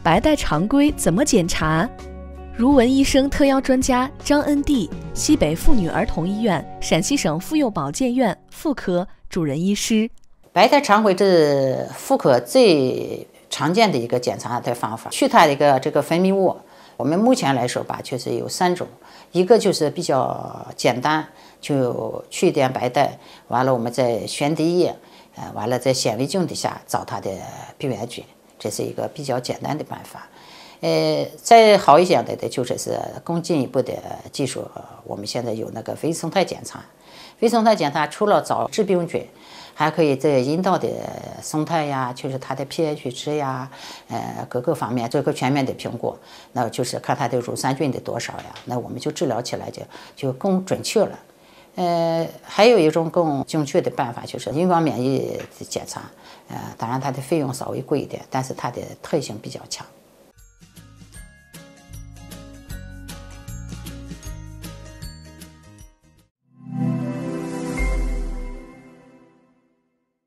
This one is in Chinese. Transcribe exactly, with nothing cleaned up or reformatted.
白带常规怎么检查？如文医生特邀专家张恩娣，西北妇女儿童医院陕西省妇幼保健院妇科主任医师。 白带常规是妇科最常见的一个检查的方法，去它的一个这个分泌物。我们目前来说吧，确实有三种，一个就是比较简单，就去一点白带，完了我们再悬滴液，呃，完了在显微镜底下找它的病原菌，这是一个比较简单的办法。呃，再好一点的的就是是更进一步的技术，我们现在有那个微生态检查。微生态检查除了找致病菌，还可以在阴道的生态呀，就是它的 pH 值呀，呃，各个方面做个全面的评估，那就是看它的乳酸菌的多少呀，那我们就治疗起来就就更准确了。呃，还有一种更精确的办法就是临床免疫检查，呃，当然它的费用稍微贵一点，但是它的特性比较强。